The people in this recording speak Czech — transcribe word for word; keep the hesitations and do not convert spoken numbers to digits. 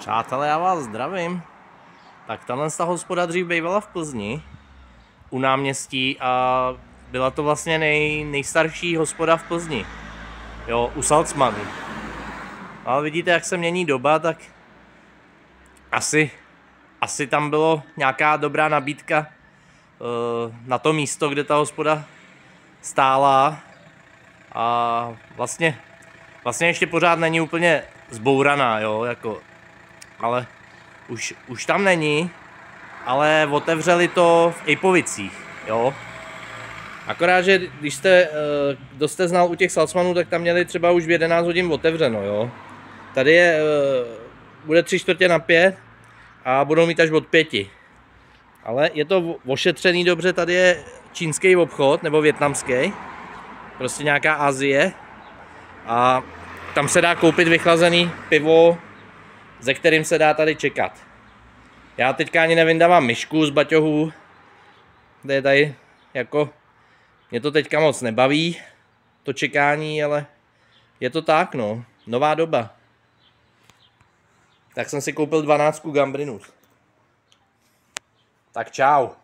Přátelé, já vás zdravím. Tak tahle ta hospoda dřív bývala v Plzni, u náměstí, a byla to vlastně nej, nejstarší hospoda v Plzni. Jo, u Salzmanů. Ale vidíte, jak se mění doba, tak asi, asi tam bylo nějaká dobrá nabídka uh, na to místo, kde ta hospoda stála. A vlastně, vlastně ještě pořád není úplně zbouraná, jo, jako, ale už, už tam není, ale otevřeli to v Ejpovicích, jo. Akorát, že když jste, kdo jste znal u těch Salzmanů, tak tam měli třeba už v jedenáct hodin otevřeno, jo. Tady je, bude tři čtvrtě na pět a budou mít až od pěti. Ale je to ošetřený dobře, tady je čínský obchod, nebo vietnamský, prostě nějaká Asie. A tam se dá koupit vychlazený pivo, ze kterým se dá tady čekat. Já teďka ani nevyndávám myšku z baťohů, kde je tady, jako, mě to teďka moc nebaví, to čekání, ale je to tak, no, nová doba. Tak jsem si koupil dvanáctku Gambrinus. Tak čau.